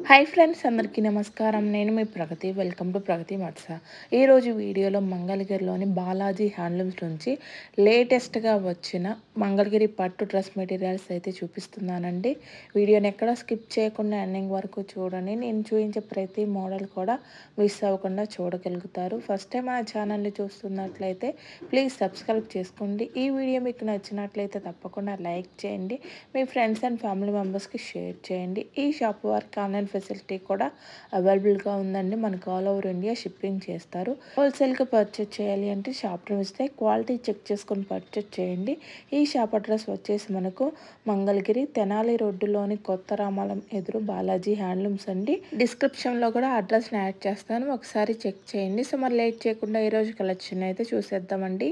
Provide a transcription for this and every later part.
Hi friends, అందరికీ నమస్కారం. నేను మీ ప్రగతి. వెల్కమ్ టు ప్రగతి మత్స. ఈరోజు వీడియోలో మంగళగిరిలోని బాలాజీ హ్యాండ్లూమ్స్ నుంచి లేటెస్ట్గా వచ్చిన మంగళగిరి పట్టు డ్రెస్ మెటీరియల్స్ అయితే చూపిస్తున్నానండి. వీడియోని ఎక్కడ స్కిప్ చేయకుండా ఎండింగ్ వరకు చూడండి. నేను చూపించే ప్రతి మోడల్ కూడా మిస్ అవ్వకుండా చూడగలుగుతారు. ఫస్ట్ టైం మన ఛానల్ని చూస్తున్నట్లయితే ప్లీజ్ సబ్స్క్రైబ్ చేసుకోండి. ఈ వీడియో మీకు నచ్చినట్లయితే తప్పకుండా లైక్ చేయండి. మీ ఫ్రెండ్స్ అండ్ ఫ్యామిలీ మెంబర్స్కి షేర్ చేయండి. ఈ షాప్ వారికి ఆన్లైన్ ఫెసిలిటీ కూడా అవైలబుల్గా ఉందండి. మనకు ఆల్ ఓవర్ ఇండియా షిప్పింగ్ చేస్తారు. హోల్సేల్గా పర్చేస్ చేయాలి అంటే షాప్లో వస్తే క్వాలిటీ చెక్ చేసుకొని పర్చేస్ చేయండి. ఈ షాప్ అడ్రస్ వచ్చేసి మనకు మంగళగిరి తెనాలి రోడ్డులోని కొత్త రామాలం ఎదురు బాలాజీ హ్యాండ్లూమ్స్ అండి. డిస్క్రిప్షన్లో కూడా అడ్రస్ని యాడ్ చేస్తాను, ఒకసారి చెక్ చేయండి. సో మరి లేట్ చేయకుండా ఈరోజు కలెక్షన్ అయితే చూసేద్దామండి.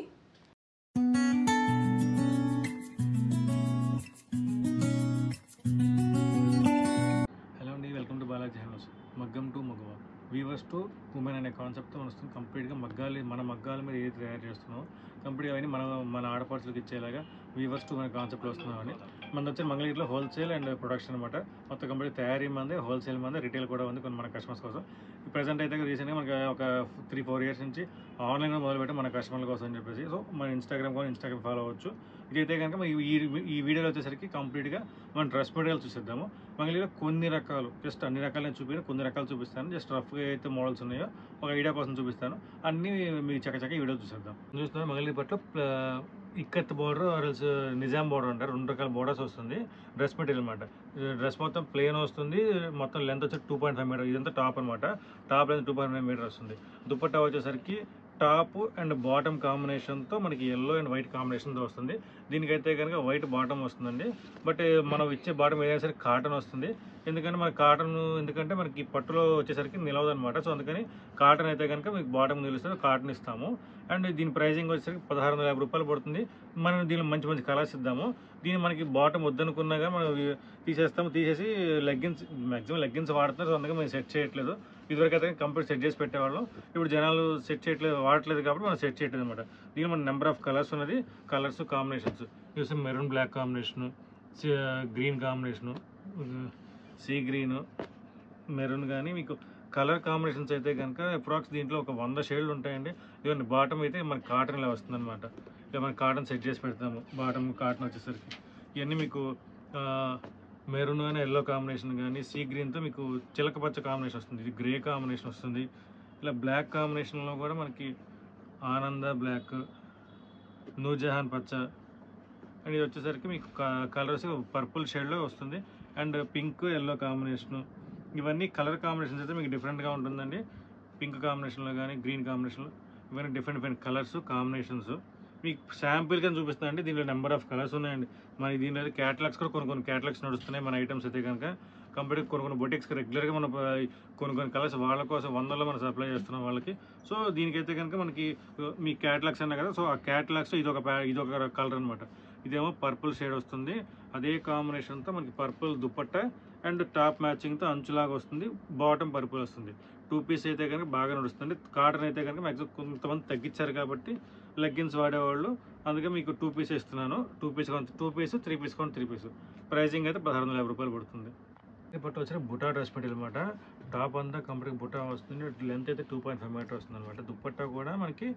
Welcome to Balaji handlooms. మగ్గం టు మగవ, వీవర్స్ టు ఉమెన్ అనే కాన్సెప్ట్తో వస్తుంది. కంప్లీట్గా మన మగ్గాల మీద ఏది తయారు చేస్తున్నామో కంప్లీట్గా అవన్నీ మన ఆడపడుచులకు ఇచ్చేలాగా వీవర్స్ టు మన కాన్సెప్ట్లో వస్తున్నామని. మన వచ్చే మంగళగిరిలో హోల్సేల్ అండ్ ప్రొడక్షన్ అనమాట. మొత్తం కంప్లీట్ తయారీ మంది, హోల్సేల్ మంది, రిటైల్ కూడా ఉంది కొన్ని మన కస్టమర్స్ కోసం. ప్రజెంట్ అయితే రీసెంట్గా మనకి ఒక 3-4 ఇయర్స్ నుంచి ఆన్లైన్లో మొదలుపెట్టి మన కస్టమర్ల కోసం అని చెప్పేసి. సో మన ఇన్స్టాగ్రామ్ ఫాలో అవ్వచ్చు. ఇదైతే కనుక ఈ వీడియోలో వచ్చేసరికి కంప్లీట్గా మన డ్రెస్ మెటీరియల్ చూసేద్దాము. మంగళగిరిలో కొన్ని రకాలు, జస్ట్ అన్ని రకాలు నేను కొన్ని రకాలు చూపిస్తాను. జస్ట్ రఫ్గా అయితే మోడల్స్ ఉన్నాయో ఒక ఐడియా కోసం చూపిస్తాను. అన్నీ మీకు చక్కచక్క ఈ వీడియో చూసేద్దాం. చూస్తున్నారు మంగళగిరి పట్ల ఇక్కత్ బార్డర్ ఆర్ఎల్స్ నిజాం బార్డర్ అంటారు. 2 రకాల బార్డర్స్ వస్తుంది డ్రెస్ మెటీరియల్ అనమాట. డ్రెస్ మొత్తం ప్లెయిన్ వస్తుంది. మొత్తం లెంత్ వచ్చి 2.5 మీటర్. ఇదంతా టాప్ అనమాట. టాప్ లెంత్ 2.5 మీటర్ వస్తుంది. దుపట్టా వచ్చేసరికి టాప్ అండ్ బాటమ్ కాంబినేషన్తో మనకి ఎల్లో అండ్ వైట్ కాంబినేషన్తో వస్తుంది. దీనికైతే కనుక వైట్ బాటమ్ వస్తుందండి. బట్ మనం ఇచ్చే బాటమ్ ఏదైనా సరే కాటన్ వస్తుంది. ఎందుకంటే ఎందుకంటే మనకి పట్టులో వచ్చేసరికి నిలవదు అనమాట. సో అందుకని కాటన్ అయితే కనుక మీకు బాటమ్ నిలుస్తుంది, కాటన్ ఇస్తాము. అండ్ దీని ప్రైజింగ్ వచ్చేసరికి 1650 రూపాయలు పడుతుంది. మనం దీనిలో మంచి మంచి కలర్స్ ఇద్దాము. దీన్ని మనకి బాటమ్ వద్దనుకున్నాగా మనం తీసేసి మ్యాక్సిమం లెగ్గిన్స్ వాడుతున్నారు. సో అందుకని మేము సెట్ చేయట్లేదు. ఇదివరకు అయితే కంప్లీట్ సెట్ చేసి పెట్టేవాళ్ళం. ఇప్పుడు జనాలు వాడట్లేదు కాబట్టి మనం సెట్ చేయట్లేదు అనమాట. దీని మన నెంబర్ ఆఫ్ కలర్స్ ఉన్నది. కలర్స్ కాంబినేషన్స్ చూస్తే maroon black combination, green combination, sea green, maroon. కానీ మీకు కలర్ కాంబినేషన్స్ అయితే కనుక అప్రాక్స్ దీంట్లో ఒక 100 షేడ్లు ఉంటాయండి. ఇవన్నీ బాటమ్ అయితే మనకి కాటన్ ఇలా వస్తుంది అనమాట. ఇక మనం కాటన్ సెట్ చేసి పెడతాము. బాటమ్ కాటన్ వచ్చేసరికి ఇవన్నీ మీకు మెరూన్ కానీ ఎల్లో కాంబినేషన్ కానీ, సీ గ్రీన్తో మీకు చిలక పచ్చ కాంబినేషన్ వస్తుంది. ఇది గ్రే కాంబినేషన్ వస్తుంది. ఇలా బ్లాక్ కాంబినేషన్లో కూడా మనకి ఆనంద బ్లాక్, నూర్జహాన్ పచ్చ, అండ్ ఇది వచ్చేసరికి మీకు కలర్స్ పర్పుల్ షేడ్లో వస్తుంది. And pink yellow combination. ఇవన్నీ కలర్ కాంబినేషన్స్ అయితే మీకు డిఫరెంట్గా ఉంటుందండి. పింక్ కాంబినేషన్లో కానీ, గ్రీన్ కాంబినేషన్లో ఇవన్నీ డిఫరెంట్ కలర్స్ కాంబినేషన్స్ మీకు శాంపిల్గా చూపిస్తాను అండి. దీనిలో నెంబర్ ఆఫ్ కలర్స్ ఉన్నాయండి. మనకి దీనిలో క్యాటలాగ్స్ కూడా కొన్ని క్యాటలాగ్స్ నడుస్తున్నాయి. మన ఐటమ్స్ అయితే కనుక కంప్లీట్గా కొన్ని బొటిక్స్కి రెగ్యులర్గా మనం కొన్ని కలర్స్ వాళ్ళ కోసం 100లో మనం సప్లై చేస్తున్నాం వాళ్ళకి. సో దీనికైతే కనుక మనకి మీ క్యాటలాగ్స్ అన్నా కదా. సో ఆ క్యాటలాగ్స్ ఇదొక కలర్ అనమాట. ఇదేమో పర్పుల్ షేడ్ వస్తుంది. అదే కాంబినేషన్తో మనకి పర్పుల్ దుపట్టా అండ్ టాప్ మ్యాచింగ్తో అంచులాగా వస్తుంది. బాటమ్ పర్పుల్ వస్తుంది. 2 పీస్ అయితే కనుక బాగా నడుస్తుంది. కాటన్ అయితే కనుక మ్యాక్సిమం కొంతమంది తగ్గించారు కాబట్టి లెగ్గిన్స్ వాడేవాళ్ళు, అందుకే మీకు 2 పీస్ ఇస్తున్నాను. 2 పీస్ 3 పీస్ 3 పీస్. ప్రైజింగ్ అయితే 1650 రూపాయలు పడుతుంది. ఇప్పుడు వచ్చిన బుటా డ్రెస్ మెటీరియల్ అనమాట. టాప్ అంతా కంప్లీట్ బుటా వస్తుంది. లెంత్ అయితే 2.5 మీటర్ వస్తుంది అనమాట. దుపట్టా కూడా మనకి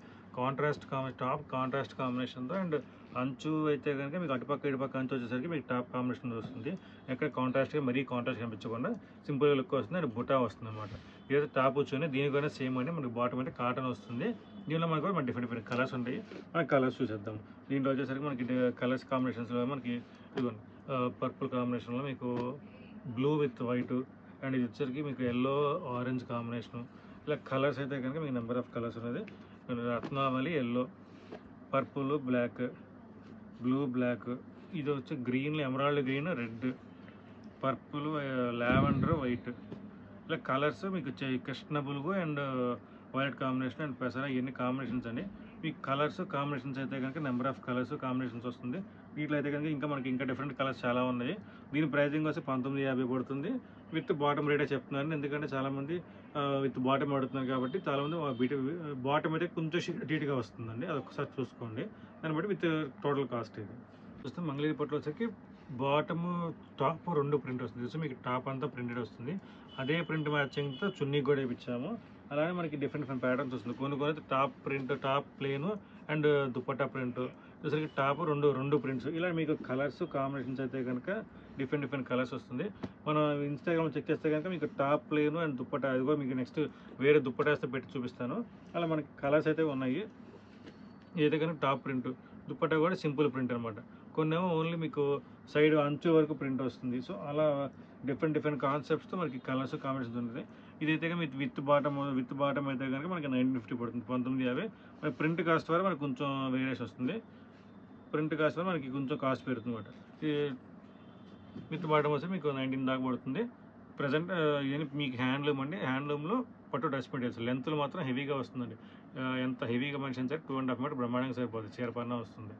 టాప్ కాంట్రాస్ట్ కాంబినేషన్తో, అండ్ అంచు అయితే కనుక మీకు ఇటుపక్క అంచు వచ్చేసరికి మీకు టాప్ కాంబినేషన్ వస్తుంది. ఎక్కడ మరీ కాంట్రాస్ట్ కనిపించకుండా సింపుల్గా లుక్ వస్తుంది. అండ్ బుటా వస్తుంది అనమాట. ఇదైతే టాప్ వచ్చి దీనికైనా సేమ్ అండి. మనకి బాటమ్ అయితే కాటన్ వస్తుంది. దీనిలో మనకు కూడా డిఫరెంట్ కలర్స్ ఉంటాయి. మనకి కలర్స్ చూసేద్దాం. దీంట్లో వచ్చేసరికి మనకి కలర్స్ కాంబినేషన్స్లో మనకి ఇదిగోండి పర్పుల్ కాంబినేషన్లో మీకు బ్లూ విత్ వైట్, అండ్ ఇది వచ్చేసరికి మీకు ఎల్లో ఆరెంజ్ కాంబినేషను. ఇలా కలర్స్ అయితే కనుక మీకు నెంబర్ ఆఫ్ కలర్స్ ఉన్నది. రత్నావళి yellow, purple black, blue black, ఇది వచ్చి green, emerald green, red, purple, lavender, white. ఇలా కలర్స్ మీకు కృష్ణ బులుగు అండ్ వైలెట్ కాంబినేషన్ అండ్ పెసర, ఇవన్నీ కాంబినేషన్స్ అండి. మీకు కలర్స్ కాంబినేషన్స్ అయితే కనుక నెంబర్ ఆఫ్ కలర్స్ కాంబినేషన్స్ వస్తుంది. వీటిలో అయితే కనుక మనకి డిఫరెంట్ కలర్స్ చాలా ఉన్నాయి. దీని ప్రైజింగ్ వచ్చి 1950 పడుతుంది. విత్ బాటమ్ రేటే చెప్తున్నాను, ఎందుకంటే చాలామంది విత్ బాటమ్ అడుగుతున్నారు కాబట్టి. చాలామంది బాటమ్ అయితే కొంచెం షీట్గా వస్తుందండి. అది ఒకసారి చూసుకోండి. దాన్ని బట్టి విత్ టోటల్ కాస్ట్ ఇది చూస్తే మంగళగిరి పట్టులో వచ్చేసరికి బాటమ్ టాప్ 2 ప్రింట్ వస్తుంది. సో మీకు టాప్ అంతా ప్రింటెడ్ వస్తుంది. అదే ప్రింట్ మ్యాచింగ్తో చున్నీ కూడా వేయించాము. అలానే మనకి డిఫరెంట్ ప్యాటర్న్స్ వస్తుంది. కొన్ని టాప్ ప్రింట్, టాప్ ప్లేను అండ్ దుపట్టా ప్రింట్, చూసరికి టాప్ రెండు ప్రింట్స్. ఇలా మీకు కలర్స్ కాంబినేషన్స్ అయితే కనుక డిఫరెంట్ కలర్స్ వస్తుంది. మనం ఇన్స్టాగ్రామ్ చెక్ చేస్తే కనుక మీకు టాప్ ప్లేను అండ్ దుపట్టా, అది కూడా మీకు నెక్స్ట్ వేరే దుపట్టాస్తే పెట్టి చూపిస్తాను. అలా మనకి కలర్స్ అయితే ఉన్నాయి. ఇదైతే కనుక టాప్ ప్రింట్, దుపట్టా కూడా సింపుల్ ప్రింట్ అనమాట. కొన్నేమో ఓన్లీ మీకు సైడ్ అంచు వరకు ప్రింట్ వస్తుంది. సో అలా డిఫరెంట్ కాన్సెప్ట్స్తో మనకి కలర్స్ కాంబినేషన్స్ ఉంటుంది. ఇదైతే కనుక విత్ బాటమ్ అయితే కనుక మనకి 950 పడుతుంది, 1950. మరి ప్రింట్ కాస్ట్ వరకు మనకి కొంచెం వేరియేషన్ వస్తుంది. ప్రింట్ కాస్ట్ వరకు మనకి కొంచెం కాస్ట్ పెరుగుతుంది అనమాట. ఈ విత్ బాటమ్ వస్తే మీకు 19 దాకా పడుతుంది. ప్రజెంట్ ఇది మీకు హ్యాండ్లూమ్ అండి. హ్యాండ్లూమ్లో పట్టు డ్రెస్ మెటీరియల్స్ లెంత్లు మాత్రం హెవీగా వస్తుందండి. ఎంత హెవీగా మనిషి సరే 2.5 మీటర్ బ్రహ్మాండంగా సరిపోతుంది, చీరపన్నా వస్తుంది.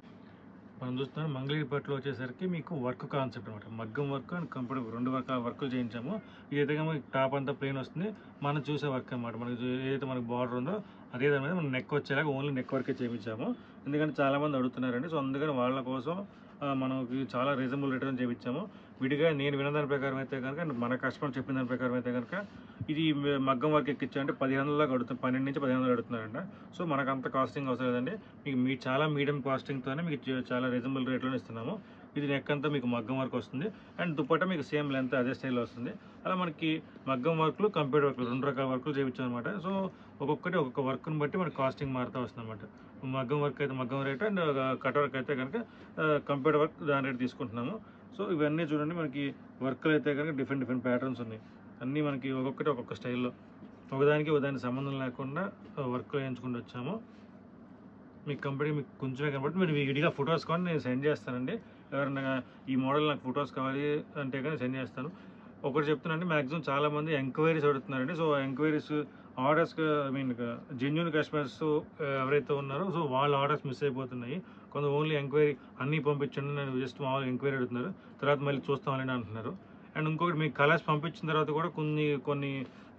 మనం చూస్తున్నాం మంగళగిరి పట్టులో వచ్చేసరికి మీకు వర్క్ కాన్సెప్ట్ అనమాట. మగ్గం వర్క్ అండ్ కంప్యూటర్ 2 వర్కులు చేయించాము. ఇదైతే మనకి టాప్ అంతా ప్లెయిన్ వస్తుంది. మనం చూసే వర్క్ అనమాట. మనకి ఏదైతే మనకి బార్డర్ ఉందో అదే దాని మీద మనం నెక్ వచ్చేలాగా ఓన్లీ నెక్ వర్కే చేయించాము. ఎందుకంటే చాలామంది అడుగుతున్నారండి. సో అందుకని వాళ్ళ కోసం మనకి చాలా రీజనబుల్ రేట్ చేయించాము. విడిగా నేను విన్న దాని ప్రకారం అయితే కనుక, మన కస్టమర్ చెప్పిన దాని ప్రకారం అయితే కనుక ఇది మగ్గం వర్క్ ఎక్కించాలంటే 1500 దాకా అడుగుతాం, 12 నుంచి 1500 అడుగుతున్నారంట. సో మనకు అంత కాస్టింగ్ అవసరం లేదండి. మీకు చాలా మీడియం కాస్టింగ్తోనే మీకు చాలా రీజనబుల్ రేట్లోనే ఇస్తున్నాము. ఇది నెక్ అంతా మీకు మగ్గం వర్క్ వస్తుంది అండ్ దుపట్టా మీకు సేమ్ లెంత్ అదే స్టైల్లో వస్తుంది. అలా మనకి మగ్గం వర్క్లు, కంప్యూటర్ వర్క్లు 2 రకాల వర్క్లు చేయించాం అనమాట. సో ఒక్కొక్క వర్క్ని బట్టి మనకి కాస్టింగ్ మారుతూ వస్తుంది అనమాట. మగ్గం వర్క్ అయితే మగ్గం రేట్ అండ్ కట్ వర్క్ అయితే కనుక కంప్యూటర్ వర్క్ దాని రేట్ తీసుకుంటున్నాము. సో ఇవన్నీ చూడండి, మనకి వర్క్లు అయితే కనుక డిఫరెంట్ ప్యాటర్న్స్ ఉన్నాయి. అన్నీ మనకి ఒక్కొక్క స్టైల్లో ఒకదానికి సంబంధం లేకుండా వర్క్లు వేయించుకుంటూ వచ్చాము. మీకు కంపెనీ మీకు కొంచెమే కనబడి మీరు విడిగా ఫొటోస్ కానీ నేను సెండ్ చేస్తానండి. ఎవరైనా ఈ మోడల్ నాకు ఫొటోస్ కావాలి అంటే కానీ సెండ్ చేస్తాను. ఒకటి చెప్తున్నానండి, మ్యాక్సిమం చాలామంది ఎంక్వైరీస్ అడుగుతున్నారండి. So enquiries orders genuine customers ఎవరైతే ఉన్నారో సో వాళ్ళ ఆర్డర్స్ మిస్ అయిపోతున్నాయి. కొంత ఓన్లీ ఎంక్వైరీ అన్నీ పంపించండి, నేను జస్ట్ మామూలు ఎంక్వైరీ అడుగుతున్నారు, తర్వాత మళ్ళీ చూస్తామని అంటున్నారు. అండ్ ఇంకొకటి మీకు కలర్స్ పంపించిన తర్వాత కూడా కొన్ని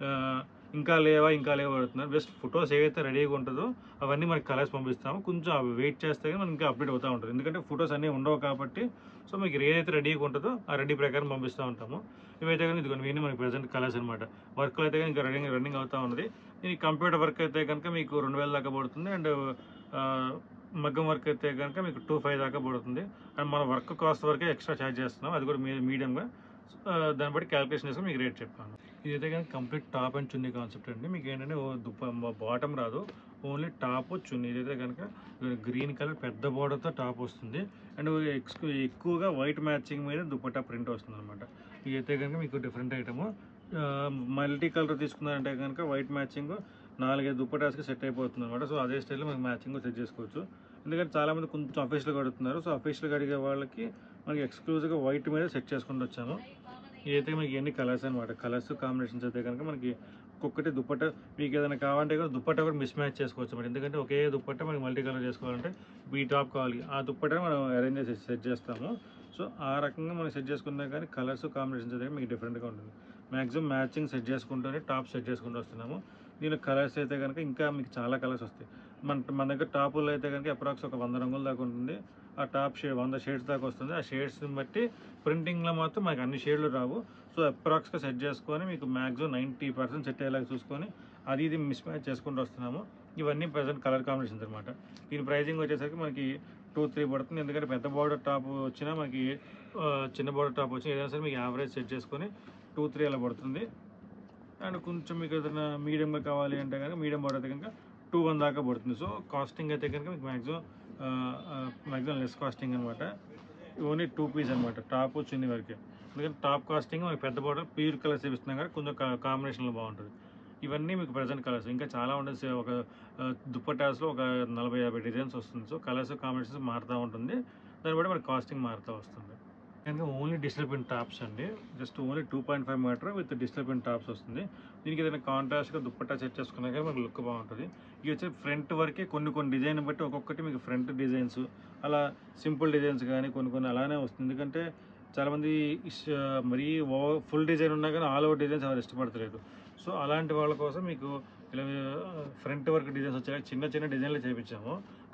ఇంకా లేవా అడుగుతున్నారు. బెస్ట్ ఫొటోస్ ఏవైతే రెడీగా ఉంటుందో అవన్నీ మనకి కలర్స్ పంపిస్తాము. కొంచెం అవి వెయిట్ చేస్తే మనకి ఇంకా అప్డేట్ అవుతూ ఉంటుంది. ఎందుకంటే ఫొటోస్ అన్నీ ఉండవు కాబట్టి. సో మీకు ఏదైతే రెడీగా ఉంటుందో ఆ రెడీ ప్రకారం పంపిస్తూ ఉంటాము. ఇవైతే కానీ ఇదిగోండి, ఇవన్నీ మనకి ప్రజెంట్ కలర్స్ అనమాట. వర్క్లు అయితే ఇంకా రన్నింగ్ అవుతూ ఉన్నది. ఈ కంప్యూటర్ వర్క్ అయితే కనుక మీకు 2000 దాకా పడుతుంది. అండ్ మగ్గం వర్క్ అయితే కనుక మీకు 2500 దాకా పడుతుంది. అండ్ మన వర్క్ కాస్ట్ వరకే ఎక్స్ట్రా ఛార్జ్ చేస్తున్నాం, అది కూడా మీడియంగా. దాన్ని బట్టి క్యాలిక్యులేషన్ చేసుకుని మీకు రేట్ చెప్పాను. ఇదైతే కానీ complete top and chunni concept అండి. మీకు ఏంటంటే బాటమ్ రాదు, ఓన్లీ టాప్ చున్నీ. ఇదైతే కనుక గ్రీన్ కలర్ పెద్ద బార్డర్తో టాప్ వస్తుంది. అండ్ ఎక్కువగా వైట్ మ్యాచింగ్ మీద దుపట్టా ప్రింట్ వస్తుంది అనమాట. ఇదైతే కనుక మీకు డిఫరెంట్ ఐటమ్. మల్టీ కలర్ తీసుకున్నారంటే కనుక వైట్ మ్యాచింగ్ 4-5 దుపట్టాస్కి సెట్ అయిపోతుంది అనమాట. సో అదే స్టైల్లో మనకి మ్యాచింగ్ సెట్ చేసుకోవచ్చు. ఎందుకంటే చాలామంది కొంచెం అఫీషియల్గా అడుగుతున్నారు. సో అఫీషియల్గా అడిగే వాళ్ళకి మనకి ఎక్స్క్లూజివ్గా వైట్ మీద సెట్ చేసుకుంటూ వచ్చాము. ఇదైతే మీకు ఎన్ని కలర్స్ అనమాట. కలర్స్ కాంబినేషన్స్ అయితే కనుక మనకి ఒక్కొక్కటి దుపట్టా మీకు ఏదైనా కావాలంటే కూడా దుపట్టా కూడా మిస్ మ్యాచ్ చేసుకోవచ్చు అనమాట. ఎందుకంటే ఒకే దుపట్టా మనకి మల్టీ కలర్ చేసుకోవాలంటే ఈ టాప్ కావాలి, ఆ దుపట్టా మనం అరేంజ్ చేసి సెట్ చేస్తాము. సో ఆ రకంగా మనం సెట్ చేసుకున్నా కానీ కలర్స్ కాంబినేషన్స్ అయితే మీకు డిఫరెంట్గా ఉంటుంది. మ్యాక్సిమం మ్యాచింగ్ సెట్ చేసుకుంటూనే టాప్ సెట్ చేసుకుంటూ వస్తున్నాము. దీనిలో కలర్స్ అయితే కనుక ఇంకా మీకు చాలా కలర్స్ వస్తాయి. మన దగ్గర టాపుల్లో అయితే కనుక అప్రాక్స్ ఒక 100 రంగుల దాకా ఉంటుంది. ఆ టాప్ 100 షేడ్స్ దాకా వస్తుంది. ఆ షేడ్స్ని బట్టి ప్రింటింగ్లో మాత్రం మనకి అన్ని షేడ్లు రావు. సో అప్రాక్స్గా సెట్ చేసుకొని మీకు మ్యాక్సిమం 90% సెట్ అయ్యేలాగా చూసుకొని ఇది మిస్ మ్యాచ్ చేసుకుంటూ వస్తున్నాము. ఇవన్నీ ప్రజెంట్ కలర్ కాంబినేషన్స్ అనమాట. దీని ప్రైజింగ్ వచ్చేసరికి మనకి 2-3 పడుతుంది. ఎందుకంటే పెద్ద బార్డర్ టాప్ వచ్చినా మనకి చిన్న బార్డర్ టాప్ వచ్చినా ఏదైనా సరే మీకు యావరేజ్ సెట్ చేసుకొని 2-3 అలా పడుతుంది. అండ్ కొంచెం మీకు ఏదైనా మీడియంగా కావాలి అంటే కనుక మీడియం బార్డర్ అయితే కనుక 2-1 దాకా పడుతుంది. సో కాస్టింగ్ అయితే కనుక మీకు మ్యాక్సిమం లెస్ కాస్టింగ్ అనమాట. ఓన్లీ 2 పీస్ అనమాట, టాప్ చున్నీ వరకే. ఎందుకంటే టాప్ కాస్టింగ్ మనకి పెద్ద బార్డర్ ప్యూర్ కలర్స్ చూపిస్తున్నాం కానీ కొంచెం కాంబినేషన్లో బాగుంటుంది. ఇవన్నీ మీకు ప్రజెంట్ కలర్స్ ఇంకా చాలా ఉంటుంది. ఒక దుపట్టాస్లో ఒక 40-50 డిజైన్స్ వస్తుంది. సో కలర్స్ కాంబినేషన్స్ మారుతూ ఉంటుంది. దాన్ని బట్టి మనకి కాస్టింగ్ మారుతూ వస్తుంది. కనుక ఓన్లీ డిజిటల్ ప్రింట్ టాప్స్ అండి. Just only 2.5 metre with digital print tops వస్తుంది. దీనికి ఏదైనా కాంట్రాస్ట్గా దుపట్టా సెట్ చేసుకున్నా కానీ మనకు లుక్ బాగుంటుంది. ఇవి వచ్చి ఫ్రంట్ వరకే కొన్ని డిజైన్ బట్టి ఒక్కొక్కటి మీకు ఫ్రంట్ డిజైన్స్, అలా సింపుల్ డిజైన్స్ కానీ కొన్ని అలానే వస్తుంది. ఎందుకంటే చాలామంది మరీ ఫుల్ డిజైన్ ఉన్నా కానీ ఆల్ ఓవర్ డిజైన్స్ ఎవరు ఇష్టపడతలేదు. సో అలాంటి వాళ్ళ కోసం మీకు ఇలా ఫ్రంట్ వర్క్ డిజైన్స్ వచ్చాయి, చిన్న డిజైన్లు చేయించాము.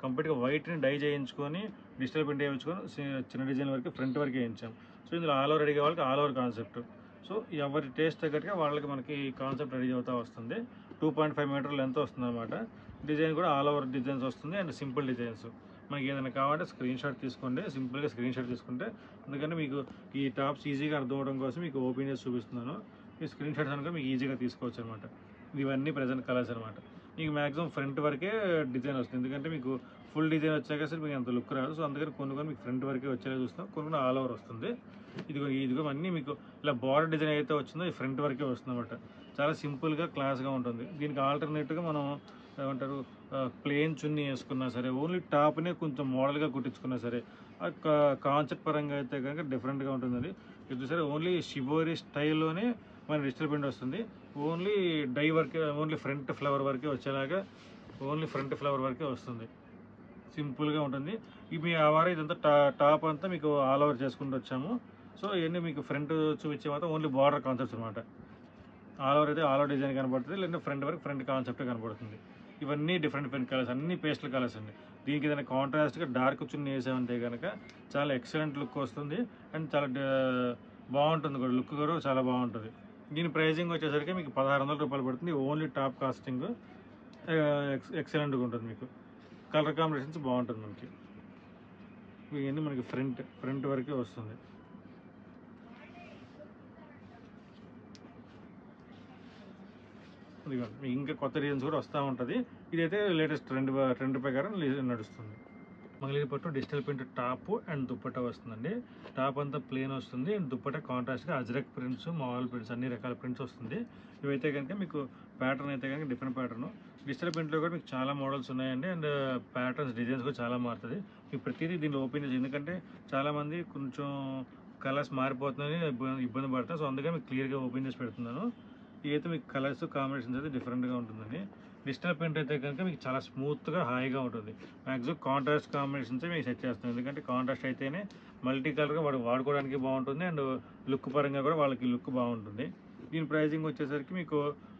కంప్లీట్గా వైట్ని డై చేయించుకొని డిజిటల్ ప్రింట్ వేయించుకొని చిన్న డిజైన్ వరకు ఫ్రంట్ వరకు వేయించాం. సో ఇందులో ఆల్ ఓవర్ రెడీ కావాలి, ఆల్ ఓవర్ కాన్సెప్ట్. సో ఎవరి టేస్ట్ తగ్గట్టుగా వాళ్ళకి మనకి కాన్సెప్ట్ రెడీ అవుతూ వస్తుంది. 2.5 మీటర్ లెంత్ వస్తుంది అనమాట. డిజైన్ కూడా ఆల్ ఓవర్ డిజైన్స్ వస్తుంది అండ్ సింపుల్ డిజైన్స్. మనకి ఏదైనా కావాలంటే స్క్రీన్ షాట్ తీసుకోండి, సింపుల్గా స్క్రీన్ షాట్ తీసుకుంటే, ఎందుకంటే మీకు ఈ టాప్స్ ఈజీగా అర్థం అవడం కోసం మీకు ఓపెన్ చేసి చూపిస్తున్నాను. ఈ స్క్రీన్ షాట్స్ అనుకో మీకు ఈజీగా తీసుకోవచ్చు అనమాట. ఇవన్నీ ప్రజెంట్ కలర్స్ అనమాట. మీకు మ్యాక్సిమం ఫ్రంట్ వరకే డిజైన్ వస్తుంది, ఎందుకంటే మీకు ఫుల్ డిజైన్ వచ్చాక సరే మీకు అంత లుక్ రాదు. సో అందుకని కొన్ని మీకు ఫ్రంట్ వరకే వచ్చేలా చూస్తాం, కొన్ని ఆల్ ఓవర్ వస్తుంది. ఇదిగో అన్నీ మీకు ఇలా బార్డర్ డిజైన్ అయితే వచ్చిందో ఈ ఫ్రంట్ వరకే వస్తుంది అనమాట. చాలా సింపుల్గా క్లాస్గా ఉంటుంది. దీనికి ఆల్టర్నేట్గా మనం ఏమంటారు ప్లెయిన్ చున్నీ వేసుకున్నా సరే, ఓన్లీ టాప్నే కొంచెం మోడల్గా కుట్టించుకున్నా సరే, కాన్సెప్ట్ పరంగా అయితే కనుక డిఫరెంట్గా ఉంటుందండి. ఇది సరే ఓన్లీ షిబోరి స్టైల్లోనే మన డిజిటల్ ప్రింట్ వస్తుంది. ఓన్లీ డై వర్కే, ఓన్లీ ఫ్రంట్ ఫ్లవర్ వరకే వచ్చేలాగా, ఓన్లీ ఫ్రంట్ ఫ్లవర్ వరకే వస్తుంది. సింపుల్గా ఉంటుంది. ఇవి ఆ వారం ఇదంతా టాప్ అంతా మీకు ఆల్ ఓవర్ చేసుకుంటూ వచ్చాము. సో ఇవన్నీ మీకు ఫ్రంట్ చూపించే మాత్రం ఓన్లీ బార్డర్ కాన్సెప్ట్స్ అనమాట. ఆల్ ఓవర్ అయితే ఆల్ ఓవర్ డిజైన్ కనబడుతుంది, లేదంటే ఫ్రంట్ వరకు ఫ్రంట్ కాన్సెప్ట్ కనబడుతుంది. ఇవన్నీ డిఫరెంట్ కలర్స్, అన్ని పేస్టల్ కలర్స్ అండి. దీనికి ఏదైనా కాంట్రాస్ట్గా డార్క్ చున్నీ వేసామంటే కనుక చాలా ఎక్సలెంట్ లుక్ వస్తుంది అండ్ చాలా బాగుంటుంది కూడా, లుక్ కూడా చాలా బాగుంటుంది. దీని ప్రైజింగ్ వచ్చేసరికి మీకు 1600 రూపాయలు పడుతుంది. ఓన్లీ టాప్ కాస్టింగ్ ఎక్సలెంట్గా ఉంటుంది. మీకు కలర్ కాంబినేషన్స్ బాగుంటుంది. మనకి ఇవన్నీ మనకి ఫ్రంట్ వరకే వస్తుంది. ఇదిగోండి ఇంకా కొత్త డిజైన్స్ కూడా వస్తూ ఉంటుంది. ఇదైతే లేటెస్ట్ ట్రెండ్ ప్రకారం నడుస్తుంది. మంగళగిరి పట్టు digital print top and dupatta వస్తుందండి. టాప్ అంతా ప్లేన్ వస్తుంది అండ్ దుప్పట్టా కాంట్రాస్ట్గా అజ్రక్ ప్రింట్స్, మామూలు ప్రింట్స్, అన్ని రకాల ప్రింట్స్ వస్తుంది. ఇవైతే కనుక మీకు ప్యాటర్న్ అయితే కనుక డిఫరెంట్ ప్యాటర్న్. డిజిటల్ ప్రింట్లో కూడా మీకు చాలా మోడల్స్ ఉన్నాయండి అండ్ ప్యాటర్న్స్, డిజైన్స్ కూడా చాలా మారుతుంది. మీకు ప్రతిదీ దీనిలో ఓపెన్ చేసి, ఎందుకంటే చాలామంది కొంచెం కలర్స్ మారిపోతున్నాయని ఇబ్బంది పడతారు. సో అందుకని మీకు క్లియర్గా ఓపెన్ చేసి పెడుతున్నాను. ఇదైతే మీకు కలర్స్ కాంబినేషన్స్ అయితే డిఫరెంట్గా ఉంటుందండి. డిజిటల్ ప్రింట్ అయితే కనుక మీకు చాలా స్మూత్గా హాయిగా ఉంటుంది. మ్యాక్సిమం కాంట్రాస్ట్ కాంబినేషన్సే మీకు సెట్ చేస్తాం, ఎందుకంటే కాంట్రాస్ట్ అయితేనే మల్టీ కలర్గా వాడుకోవడానికి బాగుంటుంది అండ్ లుక్ పరంగా కూడా వాళ్ళకి లుక్ బాగుంటుంది. దీని ప్రైజింగ్ వచ్చేసరికి మీకు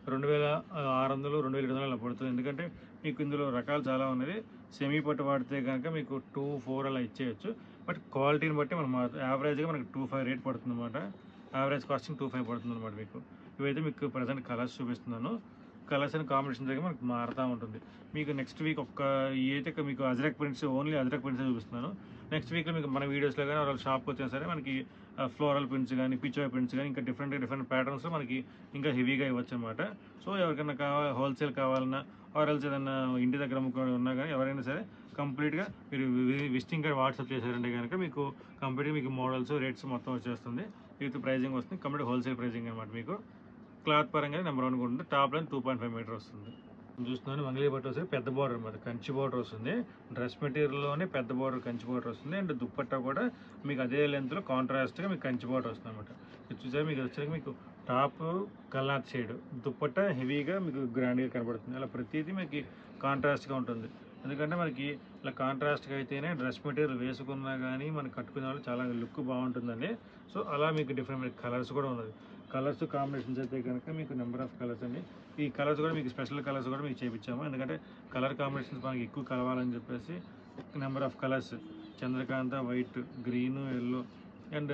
2600, 2700 అలా పడుతుంది. ఎందుకంటే మీకు ఇందులో రకాలు చాలా ఉన్నది. సెమీ పట్టు వాడితే కనుక మీకు 2,400 అలా ఇచ్చేయచ్చు. బట్ క్వాలిటీని బట్టి మనం యావరేజ్గా మనకి 2,500 రేట్ పడుతుంది అనమాట. యావరేజ్ కాస్టింగ్ 2,500 పడుతుంది అనమాట మీకు. ఇవైతే మీకు ప్రజెంట్ కలర్స్ చూపిస్తున్నాను. కలర్స్ అండ్ కాంబినేషన్ దగ్గర మనకు మారుతూ ఉంటుంది. మీకు నెక్స్ట్ వీక్ అయితే మీకు ajrak prints, only ajrak prints చూపిస్తున్నాను. నెక్స్ట్ వీక్లో మీకు మన వీడియోస్లో కానీ వాళ్ళ షాప్కి వచ్చినా సరే మనకి ఫ్లోరల్ ప్రింట్స్ కానీ, పిచ్వై ప్రింట్స్ కానీ, ఇంకా డిఫరెంట్ ప్యాటర్న్స్లో మనకి ఇంకా హెవీగా ఇవ్వచ్చు అనమాట. సో ఎవరికైనా హోల్సేల్ కావాలన్నా ఆర్ఎల్స్ ఏదైనా ఇంటి దగ్గర అమ్ముకొని ఉన్నా కానీ ఎవరైనా సరే కంప్లీట్గా మీరు విజిటింగ్ కార్డ్ వాట్సాప్ చేశారంటే కనుక మీకు కంప్లీట్గా మీకు మోడల్స్, రేట్స్ మొత్తం వచ్చేస్తుంది. విత్ ప్రైజింగ్ వస్తుంది. కంప్లీట్ హోల్సేల్ ప్రైజింగ్ అనమాట. మీకు క్లాత్ పరంగా నెంబర్ 1 కూడా ఉంటుంది. టాప్ లైన్ 2.5 మీటర్ వస్తుంది. చూస్తున్నాను మంగళగిరి పట్టు వస్తే పెద్ద బార్డర్ అనమాట, కంచి బార్డర్ వస్తుంది. డ్రెస్ మెటీరియల్లోనే పెద్ద బార్డర్ కంచి బార్డర్ వస్తుంది అండ్ దుప్పట్టా కూడా మీకు అదే లెంత్లో కాంట్రాస్ట్గా మీకు కంచి బార్డర్ వస్తుంది అనమాట. ఇది చూసారు మీకు వచ్చేసరికి మీకు టాప్ కల్నాథ్ షేడ్, దుప్పట్టా హెవీగా మీకు గ్రాండ్గా కనబడుతుంది. అలా ప్రతిదీ మీకు కాంట్రాస్ట్గా ఉంటుంది. ఎందుకంటే మనకి ఇలా కాంట్రాస్ట్గా అయితేనే డ్రెస్ మెటీరియల్ వేసుకున్నా కానీ మనకి కట్టుకునే వాళ్ళు చాలా లుక్ బాగుంటుందండి. సో అలా మీకు డిఫరెంట్ కలర్స్ కూడా ఉన్నది. కలర్స్ కాంబినేషన్స్ అయితే కనుక మీకు నెంబర్ ఆఫ్ కలర్స్ అండి. ఈ కలర్స్ కూడా మీకు స్పెషల్ కలర్స్ కూడా మీకు చేయించాము, ఎందుకంటే కలర్ కాంబినేషన్స్ మనకి ఎక్కువ కలవాలని చెప్పేసి number of colours, Chandrakanta white, green, yellow and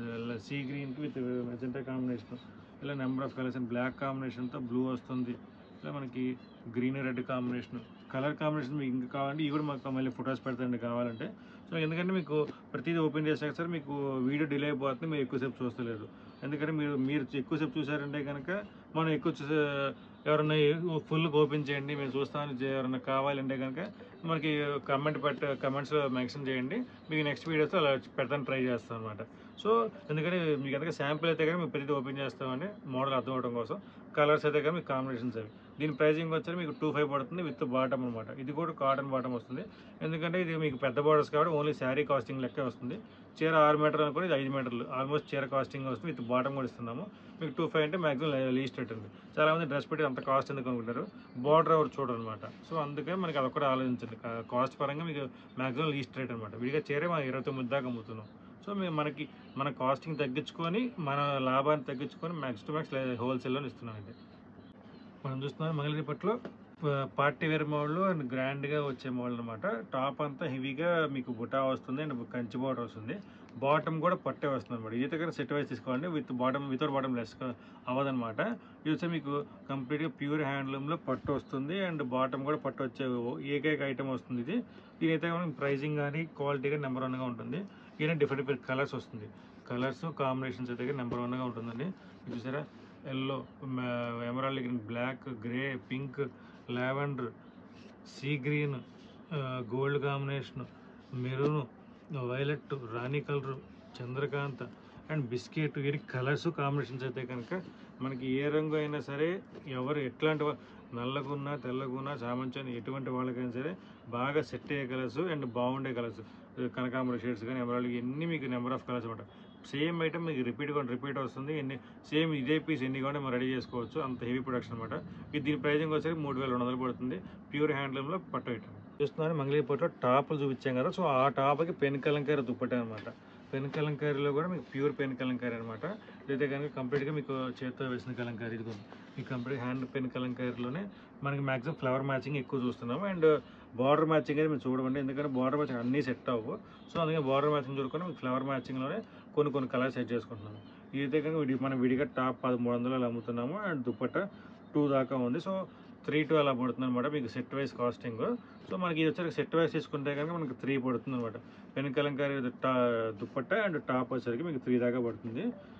sea గ్రీన్కి విత్ మెజెంటా కాంబినేషన్, ఇలా number of colours and black కాంబినేషన్తో బ్లూ వస్తుంది. ఇలా మనకి green red combination, colour combination మీకు ఇంకా కావాలంటే ఇవి కూడా మాకు మళ్ళీ ఫొటోస్ పెడతాండి కావాలంటే. సో ఎందుకంటే మీకు ప్రతిదీ ఓపెన్ చేసాక సార్ మీకు వీడియో డిలే అయిపోతుంది, మీరు ఎక్కువసేపు చూస్తలేరు. ఎందుకంటే మీరు ఎక్కువసేపు చూసారంటే కనుక మనం ఎవరన్నా ఫుల్గా ఓపెన్ చేయండి మేము చూస్తామని ఎవరన్నా కావాలంటే కనుక మనకి కమెంట్స్లో మెన్షన్ చేయండి, మీకు నెక్స్ట్ వీడియోస్లో అలా పెడతాను ట్రై చేస్తాం అనమాట. సో ఎందుకంటే మీకు ఎందుకంటే శాంపుల్ అయితే కానీ మీకు ప్రతిదీ ఓపెన్ చేస్తామని మోడల్ అర్థం అవడం కోసం. కలర్స్ అయితే కానీ మీకు కాంబినేషన్స్ అవి. దీని ప్రైజింగ్ వచ్చి మీకు 2,500 పడుతుంది విత్ బాటమ్ అనమాట. ఇది కూడా కాటన్ బాటమ్ వస్తుంది, ఎందుకంటే ఇది మీకు పెద్ద బార్డర్స్ కాబట్టి ఓన్లీ శారీ కాస్టింగ్ లెక్క వస్తుంది. చీర 6 మీటర్లు అనుకోండి, ఇది 5 మీటర్లు ఆల్మోస్ట్ చీర కాస్టింగ్ వస్తుంది. విత్ బాటమ్ కూడా ఇస్తున్నాము. మీకు 2,500 అంటే మ్యాక్సిమం లీస్ట్ రేట్ ఉంది. చాలామంది డ్రెస్ పెట్టి అంత కాస్ట్ ఎందుకు అనుకుంటారు, బార్డర్ ఎవరు చూడరు అనమాట. సో అందుకే మనకి అదొక్కటి ఆలోచించండి. కాస్ట్ పరంగా మీకు మ్యాక్సిమం లీస్ట్ రేట్ అనమాట. విడిగా చీరే మనం 29 దాకా అమ్ముతున్నాం. సో మన కాస్టింగ్ తగ్గించుకొని మన లాభాన్ని తగ్గించుకొని మ్యాక్స్ టు మ్యాక్స్ హోల్సేల్లో ఇస్తున్నామండి. మనం చూస్తున్నాం మంగళగిరి పట్టులో పార్టీ వేర్ మోడల్ అండ్ గ్రాండ్గా వచ్చే మోడల్ అనమాట. టాప్ అంతా హెవీగా మీకు బుటా వస్తుంది అండ్ కంచి బార్డర్ వస్తుంది. బాటమ్ కూడా పట్టే వస్తుంది అనమాట. ఇది దగ్గర సెట్ వైజ్ తీసుకోండి. వితౌట్ బాటమ్ లెస్ అవ్వదనమాట. ఇది వచ్చి మీకు కంప్లీట్గా ప్యూర్ హ్యాండ్లూమ్లో పట్టు వస్తుంది అండ్ బాటమ్ కూడా పట్టు వచ్చే ఏకైక ఐటమ్ వస్తుంది ఇది. దీనైతే ప్రైజింగ్ కానీ క్వాలిటీ కానీ నెంబర్ 1గా ఉంటుంది. ఈయన డిఫరెంట్ కలర్స్ వస్తుంది. కలర్స్ కాంబినేషన్స్ అయితే నెంబర్ 1గా ఉంటుందండి. చూసారా, yellow, emerald green, black, grey, pink, lavender, sea green, gold combination, maroon, violet, రాణి కలరు, చంద్రకాంత అండ్ బిస్కెట్. వీరి కలర్స్ కాంబినేషన్స్ అయితే కనుక మనకి ఏ రంగు అయినా సరే, ఎవరు ఎట్లాంటి నల్లగున్నా తెల్లగున్నా చామంచాన్ని ఎటువంటి వాళ్ళకైనా సరే బాగా సెట్ అయ్యే కలర్స్ అండ్ బాగుండే కలర్స్. కనకాంబర షేడ్స్ కానీ ఎమరాల్డ్ ఎన్ని మీకు నెంబర్ ఆఫ్ కలర్స్ అనమాట. సేమ్ ఐటమ్ మీకు రిపీట్ వస్తుంది. సేమ్ ఇదే పీస్ ఎన్ని కూడా మనం రెడీ చేసుకోవచ్చు. అంత హెవీ ప్రొడక్షన్ అనమాట. ఇది దీని ప్రైజింగ్ వచ్చేసి 3200 పడుతుంది. ప్యూర్ హ్యాండ్లూమ్లో పట్టు ఐటమ్ చూస్తున్నారు. మంగళగిరిపట్టులో టాప్లు చూపించాం కదా, సో ఆ టాప్కి పెన్ కలంకారీ దుప్పటి అనమాట. పెన్ కలంకారీలో కూడా మీకు ప్యూర్ పెన్ కలంకారీ అనమాట. ఇదైతే కనుక కంప్లీట్గా మీకు చేతితో వేసిన కలంకారీ. ఇది మీకు కంప్లీట్ హ్యాండ్ పెన్ కలంకారీలోనే మనకి మ్యాక్సిమం ఫ్లవర్ మ్యాచింగ్ ఎక్కువ చూస్తున్నాము. అండ్ బార్డర్ మ్యాచింగ్ అనేది మీరు చూడమండి, ఎందుకంటే బార్డర్ మ్యాచింగ్ అన్నీ సెట్ అవ్వవు. సో అందుకే బార్డర్ మ్యాచింగ్ చూడుకొని మీకు ఫ్లవర్ మ్యాచింగ్లోనే కొన్ని కలర్స్ సెట్ చేసుకుంటున్నాము. ఇదైతే కనుక మనం విడిగా టాప్ 1300 అలా అమ్ముతున్నాము అండ్ దుప్పట్ట 2 దాకా ఉంది. సో 3-2 అలా పడుతుంది అనమాట మీకు సెట్ వైజ్ కాస్టింగ్. సో మనకి ఇది వచ్చరికి సెట్ వైజ్ తీసుకుంటే కనుక మనకి 3 పడుతుంది అనమాట. Pen kalamkari dupatta and top వచ్చరికి మీకు 3 దాకా పడుతుంది.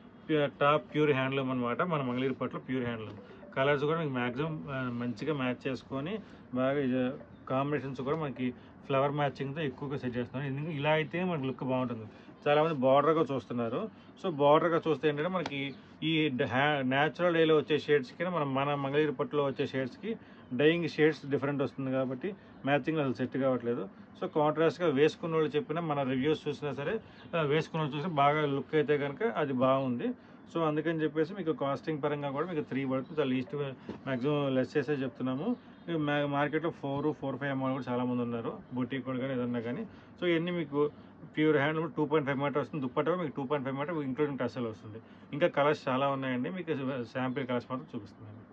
టాప్ ప్యూర్ హ్యాండ్లూమ్ అనమాట. మన మంగళగిరిపట్టులో ప్యూర్ హ్యాండ్లూమ్. కలర్స్ కూడా మీకు మ్యాక్సిమం మంచిగా మ్యాచ్ చేసుకొని బాగా కాంబినేషన్స్ కూడా మనకి ఫ్లవర్ మ్యాచింగ్తో ఎక్కువగా సెట్ చేస్తున్నాం. ఎందుకంటే ఇలా అయితే మనకి లుక్ బాగుంటుంది. చాలామంది బార్డర్గా చూస్తున్నారు. సో బార్డర్గా చూస్తే ఏంటంటే మనకి ఈ న్యాచురల్ డేలో వచ్చే షేడ్స్కి మన మంగళగిరిపట్టులో వచ్చే షేడ్స్కి డైయింగ్ షేడ్స్ డిఫరెంట్ వస్తుంది కాబట్టి మ్యాచింగ్ అసలు సెట్ కావట్లేదు. సో కాంట్రాస్ట్గా వేసుకున్న వాళ్ళు చెప్పినా, మన రివ్యూస్ చూసినా సరే వేసుకున్న వాళ్ళు చూసినా బాగా లుక్ అయితే కనుక అది బాగుంది. సో అందుకని చెప్పేసి మీకు కాస్టింగ్ పరంగా కూడా మీకు 3 పడుతుంది. చాలా లీస్ట్ మ్యాక్సిమం లెస్ చేసే చెప్తున్నాము. మార్కెట్లో 4-5 అమ్మాయిలు కూడా చాలామంది ఉన్నారు, బొటీక్ కూడా కానీ ఏదన్నా కానీ. సో ఇవన్నీ మీకు ప్యూర్ హ్యాండ్ 2.5 మీటర్ వస్తుంది. దుప్పట మీకు 2.5 మీటర్ ఇంక్లూడింగ్ టసల్ వస్తుంది. ఇంకా కలర్స్ చాలా ఉన్నాయండి, మీకు శాంపిల్ కలర్స్ మాత్రం చూపిస్తున్నాను.